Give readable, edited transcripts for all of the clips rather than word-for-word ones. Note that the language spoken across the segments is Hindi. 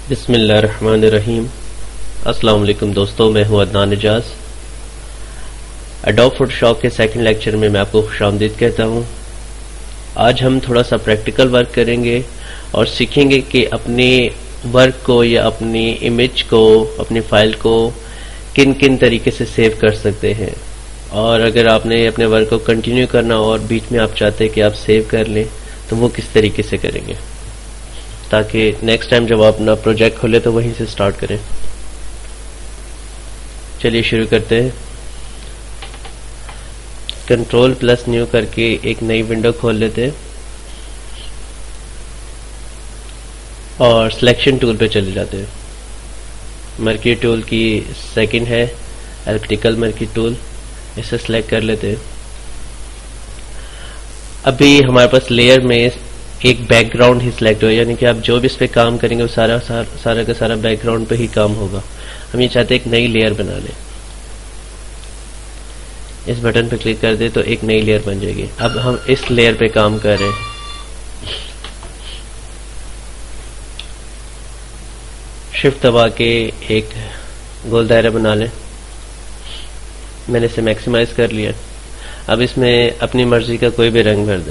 बिस्मिल्लाहिर्रहमानिर्रहीम। अस्सलाम वालेकुम दोस्तों, मैं हूं अदनान इजाज। एडोब फोटोशॉप के सेकंड लेक्चर में मैं आपको खुशामदीद कहता हूं। आज हम थोड़ा सा प्रैक्टिकल वर्क करेंगे और सीखेंगे कि अपने वर्क को या अपनी इमेज को, अपनी फाइल को किन किन तरीके से सेव कर सकते हैं। और अगर आपने अपने वर्क को कंटिन्यू करना और बीच में आप चाहते हैं कि आप सेव कर लें तो वो किस तरीके से करेंगे, ताकि नेक्स्ट टाइम जब आप अपना प्रोजेक्ट खोले तो वहीं से स्टार्ट करें। चलिए शुरू करते हैं। कंट्रोल प्लस न्यू करके एक नई विंडो खोल लेते हैं और सिलेक्शन टूल पे चले जाते हैं। मर्की टूल की सेकंड है एलिप्टिकल मर्की टूल, इसे सिलेक्ट कर लेते हैं। अभी हमारे पास लेयर में एक बैकग्राउंड ही सिलेक्ट हो, यानी कि आप जो भी इस पे काम करेंगे वो सारा का सारा बैकग्राउंड पे ही काम होगा। हम ये चाहते हैं एक नई लेयर बना लें। इस बटन पे क्लिक कर दे तो एक नई लेयर बन जाएगी। अब हम इस लेयर पे काम कर रहे हैं। शिफ्ट दबा के एक गोल दायरा बना लें। मैंने इसे मैक्सिमाइज कर लिया। अब इसमें अपनी मर्जी का कोई भी रंग भर दें।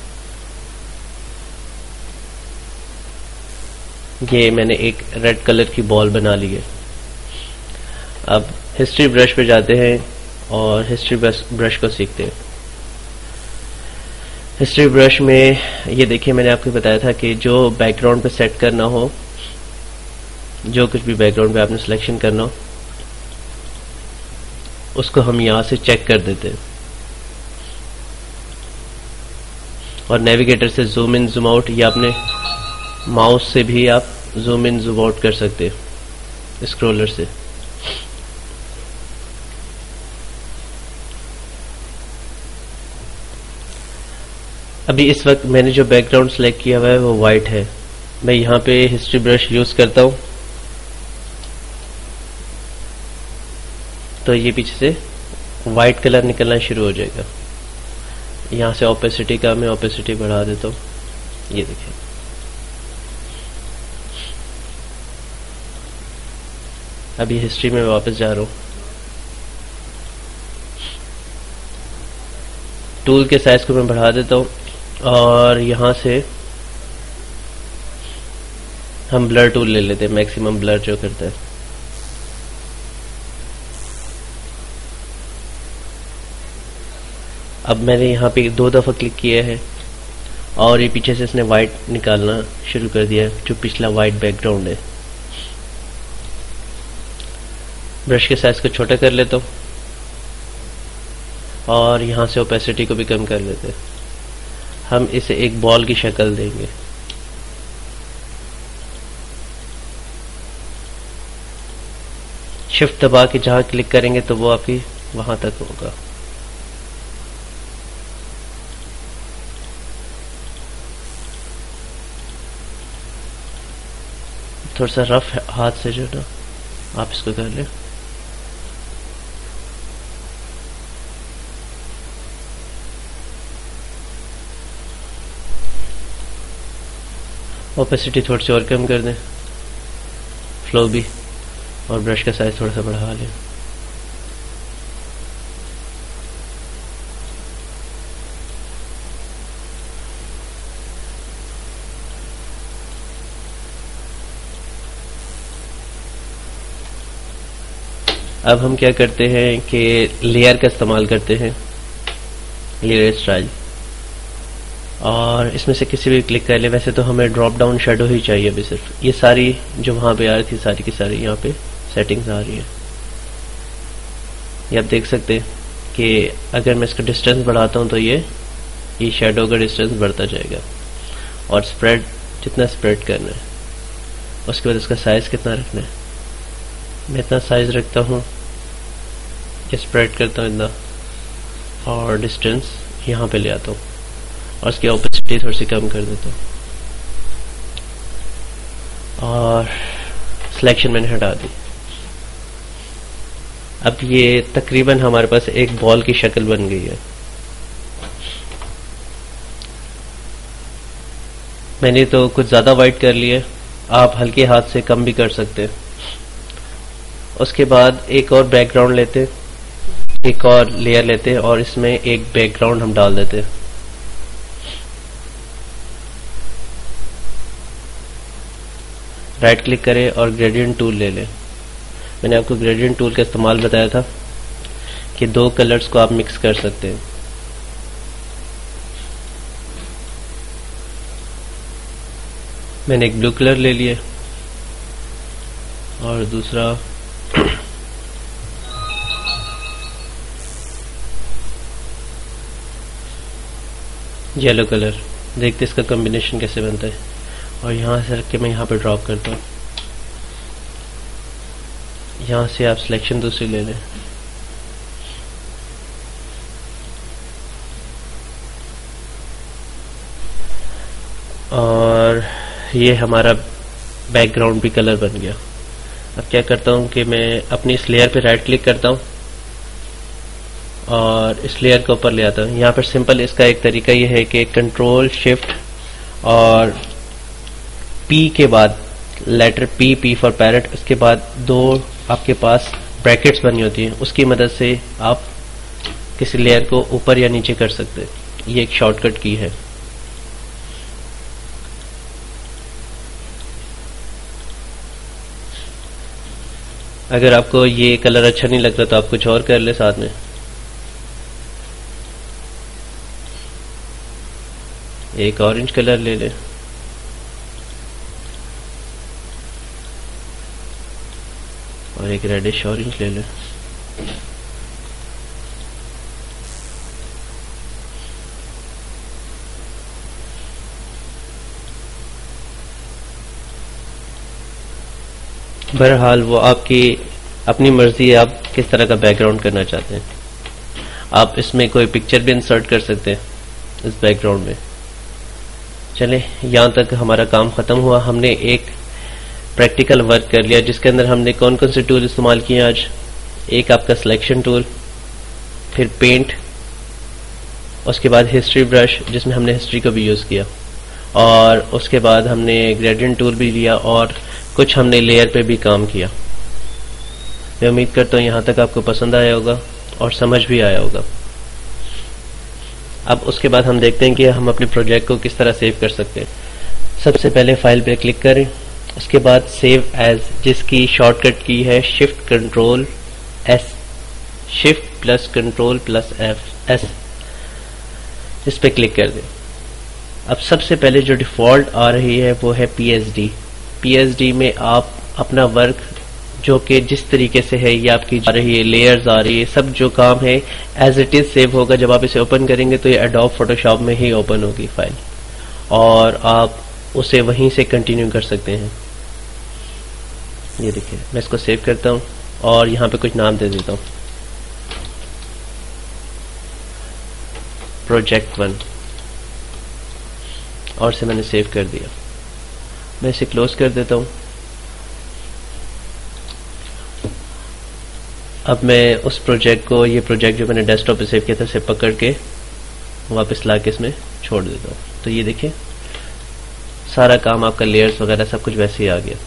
ये मैंने एक रेड कलर की बॉल बना ली है। अब हिस्ट्री ब्रश पे जाते हैं और हिस्ट्री ब्रश को सीखते हैं। हिस्ट्री ब्रश में ये देखिए, मैंने आपको बताया था कि जो बैकग्राउंड पे सेट करना हो, जो कुछ भी बैकग्राउंड पे आपने सिलेक्शन करना हो, उसको हम यहां से चेक कर देते हैं और नेविगेटर से जूम इन जूम आउट, या अपने माउस से भी आप जूम इन जूम आउट कर सकते हैं स्क्रॉलर से। अभी इस वक्त मैंने जो बैकग्राउंड सेलेक्ट किया हुआ है वो वाइट है। मैं यहां पे हिस्ट्री ब्रश यूज करता हूं तो ये पीछे से वाइट कलर निकलना शुरू हो जाएगा। यहां से ओपेसिटी का मैं ओपेसिटी बढ़ा देता हूं। ये देखिए, अभी हिस्ट्री में वापस जा रहा हूं। टूल के साइज को मैं बढ़ा देता हूं और यहां से हम ब्लर टूल ले लेते हैं, मैक्सिमम ब्लर जो करता है। अब मैंने यहाँ पे 2 दफा क्लिक किया है और ये पीछे से इसने वाइट निकालना शुरू कर दिया, जो पिछला वाइट बैकग्राउंड है। ब्रश के साइज को छोटा कर लेता हूँ और यहाँ से ओपेसिटी को भी कम कर लेते हैं। हम इसे एक बॉल की शक्ल देंगे। शिफ्ट दबा के जहां क्लिक करेंगे तो वो आपकी वहां तक होगा। थोड़ा सा रफ हाथ से जो ना आप इसको कर लें। ओपेसिटी थोड़ी सी और कम कर दें, फ्लो भी, और ब्रश का साइज थोड़ा सा बढ़ा लें। अब हम क्या करते हैं कि लेयर का इस्तेमाल करते हैं, लेयर स्टाइल, और इसमें से किसी भी क्लिक कर ले। वैसे तो हमें ड्रॉप डाउन शेडो ही चाहिए अभी सिर्फ। ये सारी जो वहां पे आ रही थी सारी की सारी यहाँ पे सेटिंग्स आ रही है। ये आप देख सकते हैं कि अगर मैं इसका डिस्टेंस बढ़ाता हूँ तो ये शेडो का डिस्टेंस बढ़ता जाएगा। और स्प्रेड, जितना स्प्रेड करना है, उसके बाद इसका साइज कितना रखना है। मैं इतना साइज रखता हूँ, स्प्रेड करता हूँ इतना, और डिस्टेंस यहाँ पे ले आता हूँ और इसकी ओपेसिटी थोड़ी सी कम कर देता हूँ और सिलेक्शन मैंने हटा दी। अब ये तकरीबन हमारे पास एक बॉल की शक्ल बन गई है। मैंने तो कुछ ज्यादा वाइट कर लिया आप हल्के हाथ से कम भी कर सकते हैं। उसके बाद एक और बैकग्राउंड लेते हैं, एक और लेयर लेते हैं और इसमें एक बैकग्राउंड हम डाल देते हैं। राइट क्लिक करें और ग्रेडियंट टूल ले लें। मैंने आपको ग्रेडियंट टूल का इस्तेमाल बताया था कि दो कलर्स को आप मिक्स कर सकते हैं। मैंने एक ब्लू कलर ले लिया और दूसरा येलो कलर। देखते इसका कॉम्बिनेशन कैसे बनता है। और यहाँ से रख के मैं यहाँ पे ड्रॉप करता हूँ। यहाँ से आप सिलेक्शन दूसरी ले लें। और ये हमारा बैकग्राउंड भी कलर बन गया। अब क्या करता हूँ कि मैं अपनी इस लेयर पे राइट क्लिक करता हूँ और इस लेयर को ऊपर ले आता हूँ। यहाँ पर सिंपल इसका एक तरीका ये है कि कंट्रोल शिफ्ट और पी के बाद लेटर पी फॉर पैरेट, उसके बाद दो आपके पास ब्रैकेट्स बनी होती हैं, उसकी मदद से आप किसी लेयर को ऊपर या नीचे कर सकते हैं। ये एक शॉर्टकट की है। अगर आपको ये कलर अच्छा नहीं लग रहा तो आप कुछ और कर ले साथ में। एक ऑरेंज कलर ले ले और एक रेडिश ऑरेंज ले ले। बहरहाल वो आपकी अपनी मर्जी है, आप किस तरह का बैकग्राउंड करना चाहते हैं। आप इसमें कोई पिक्चर भी इंसर्ट कर सकते हैं इस बैकग्राउंड में। चले, यहाँ तक हमारा काम खत्म हुआ। हमने एक प्रैक्टिकल वर्क कर लिया जिसके अंदर हमने कौन कौन से टूल इस्तेमाल किए आज। एक आपका सिलेक्शन टूल, फिर पेंट, उसके बाद हिस्ट्री ब्रश जिसमें हमने हिस्ट्री को भी यूज किया, और उसके बाद हमने ग्रेडियंट टूल भी लिया और कुछ हमने लेयर पे भी काम किया। मैं उम्मीद करता हूँ यहाँ तक आपको पसंद आया होगा और समझ भी आया होगा। अब उसके बाद हम देखते हैं कि हम अपने प्रोजेक्ट को किस तरह सेव कर सकते हैं। सबसे पहले फाइल पे क्लिक करें, उसके बाद सेव एज जिसकी शॉर्टकट की है shift control S, shift plus control plus F S, इस पे क्लिक कर दें। अब सबसे पहले जो डिफॉल्ट आ रही है वो है पीएचडी। पीएचडी में आप अपना वर्क जो कि जिस तरीके से है ये आपकी जा रही है, लेयर्स आ रही है, सब जो काम है एज इट इज सेव होगा। जब आप इसे ओपन करेंगे तो ये एडोब फोटोशॉप में ही ओपन होगी फाइल और आप उसे वहीं से कंटिन्यू कर सकते हैं। ये देखिए, मैं इसको सेव करता हूँ और यहाँ पे कुछ नाम दे देता हूँ, प्रोजेक्ट 1, और इसे मैंने सेव कर दिया। मैं इसे क्लोज कर देता हूँ। अब मैं उस प्रोजेक्ट को, ये प्रोजेक्ट जो मैंने डेस्कटॉप पे सेव किया था, इसे पकड़ के वापस ला के इसमें छोड़ देता हूँ। तो ये देखिए सारा काम आपका लेयर्स वगैरह सब कुछ वैसे ही आ गया।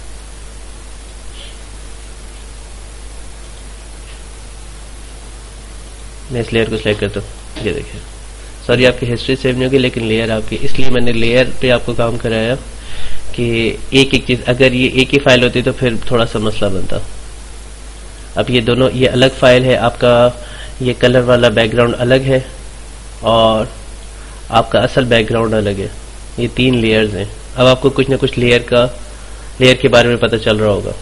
मैं इस लेयर को सिलेक्ट करता हूँ। ये देखिए, सॉरी आपकी हिस्ट्री सेव नहीं होगी लेकिन लेयर आपकी, इसलिए मैंने लेयर पे आपको काम कराया कि एक एक चीज, अगर ये एक ही फाइल होती तो फिर थोड़ा सा मसला बनता। अब ये दोनों, ये अलग फाइल है आपका, ये कलर वाला बैकग्राउंड अलग है और आपका असल बैकग्राउंड अलग है। ये 3 लेयर्स हैं। अब आपको कुछ ना कुछ लेयर के बारे में पता चल रहा होगा।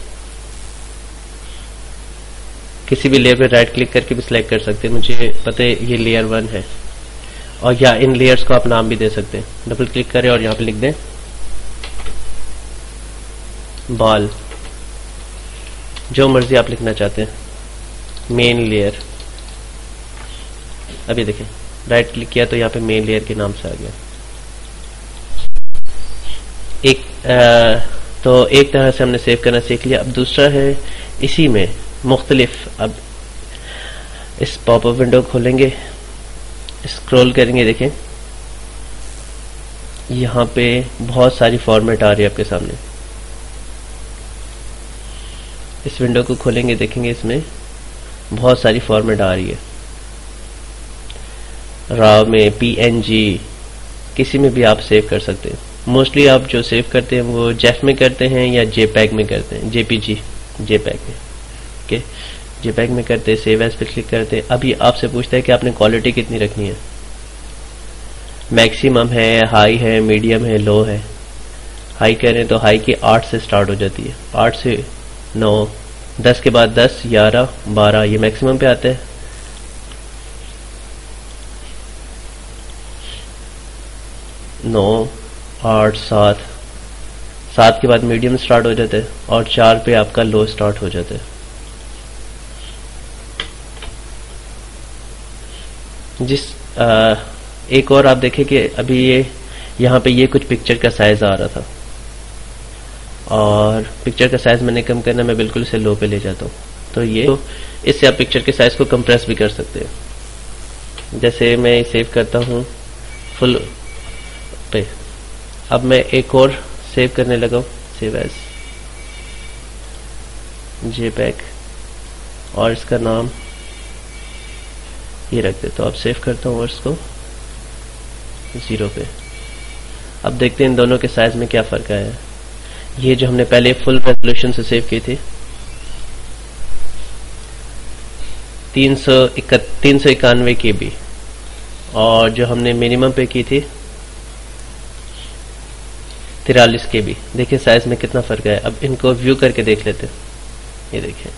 किसी भी लेयर पे राइट क्लिक करके भी सिलेक्ट कर सकते हैं। मुझे पता है ये लेयर 1 है, और या इन लेयर्स को आप नाम भी दे सकते हैं। डबल क्लिक करें और यहाँ पे लिख दें बाल, जो मर्जी आप लिखना चाहते हैं। मेन लेयर, अभी देखें राइट क्लिक किया तो यहाँ पे मेन लेयर के नाम से आ गया। तो एक तरह से हमने सेव करना सीख लिया। अब दूसरा है इसी में मुख्तलिफ। अब इस पॉपअप विंडो खोलेंगे, स्क्रॉल करेंगे, देखें यहाँ पे बहुत सारी फॉर्मेट आ रही है आपके सामने। इस विंडो को खोलेंगे, देखेंगे इसमें बहुत सारी फॉर्मेट आ रही है। रॉ में, पीएनजी, किसी में भी आप सेव कर सकते हैं। मोस्टली आप जो सेव करते हैं वो जेफ में करते हैं या जेपैग में करते हैं, जेपीजी, जेपैग में। ओके, जेपैग में करते हैं, सेव एज पे क्लिक करते हैं। अभी आपसे पूछता है कि आपने क्वालिटी कितनी रखनी है। मैक्सिमम है, हाई है, मीडियम है, लो है। हाई करें तो हाई की 8 से स्टार्ट हो जाती है, 8 से 9, 10 के बाद 10, 11, 12 ये मैक्सिमम पे आते हैं। 9, 8, 7, 7 के बाद मीडियम स्टार्ट हो जाते हैं और 4 पे आपका लो स्टार्ट हो जाता है। एक और आप देखें कि अभी ये यहाँ पे ये कुछ पिक्चर का साइज आ रहा था और पिक्चर का साइज मैंने कम करना, मैं बिल्कुल इसे लो पे ले जाता हूँ। तो ये इससे आप पिक्चर के साइज को कंप्रेस भी कर सकते हैं। जैसे मैं सेव करता हूँ फुल पे, अब मैं एक और सेव करने लगा हूँ, सेव एज जेपैग, और इसका नाम ये रख देता हूँ। अब सेव करता हूँ और इसको 0 पे। अब देखते हैं इन दोनों के साइज में क्या फर्क आया है। ये जो हमने पहले फुल रेजोल्यूशन से सेव की थी 391 KB, और जो हमने मिनिमम पे की थी 43 KB। देखिए साइज में कितना फर्क है। अब इनको व्यू करके देख लेते हैं। ये देखिए,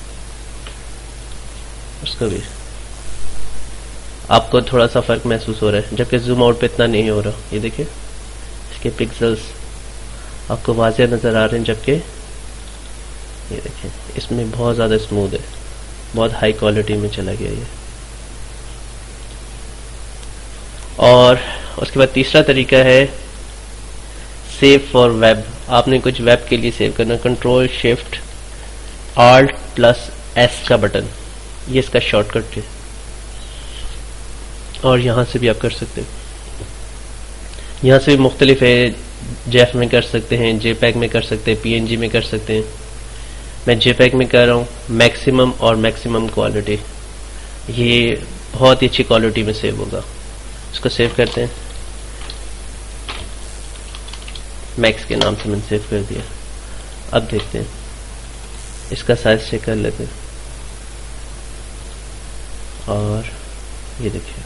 उसको भी आपको थोड़ा सा फर्क महसूस हो रहा है, जबकि जूम आउट पे इतना नहीं हो रहा। ये देखिए इसके पिक्सेल्स आपको वाज़ेह नजर आ रहे हैं, जबकि ये देखिए इसमें बहुत ज्यादा स्मूथ है, बहुत हाई क्वालिटी में चला गया ये। और उसके बाद तीसरा तरीका है सेव फॉर वेब। आपने कुछ वेब के लिए सेव करना, control shift alt plus S का बटन, ये इसका शॉर्टकट है, और यहां से भी आप कर सकते हैं। यहां से भी मुख्तलिफ है, जेफ में कर सकते हैं, जेपैग में कर सकते हैं, पीएनजी में कर सकते हैं। मैं जेपैग में कर रहा हूं। मैक्सिमम और मैक्सिमम क्वालिटी, ये बहुत ही अच्छी क्वालिटी में सेव होगा। इसको सेव करते हैं, मैक्स के नाम से मैंने सेव कर दिया। अब देखते हैं, इसका साइज चेक कर लेते हैं, और ये देखिए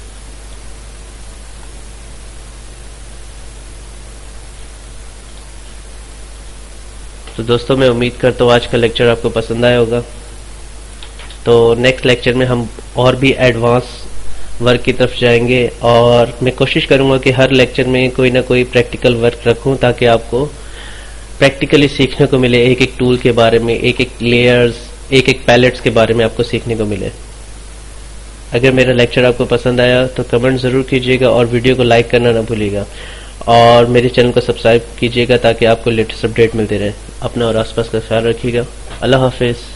तो दोस्तों मैं उम्मीद करता हूँ आज का लेक्चर आपको पसंद आया होगा। तो नेक्स्ट लेक्चर में हम और भी एडवांस वर्क की तरफ जाएंगे, और मैं कोशिश करूंगा कि हर लेक्चर में कोई ना कोई प्रैक्टिकल वर्क रखूं, ताकि आपको प्रैक्टिकली सीखने को मिले। एक एक टूल के बारे में, एक एक लेयर्स, एक एक पैलेट्स के बारे में आपको सीखने को मिले। अगर मेरा लेक्चर आपको पसंद आया तो कमेंट जरूर कीजिएगा और वीडियो को लाइक करना ना भूलिएगा, और मेरे चैनल को सब्सक्राइब कीजिएगा ताकि आपको लेटेस्ट अपडेट मिलते रहे। अपना और आसपास का ख्याल रखिएगा। अल्लाह हाफिज।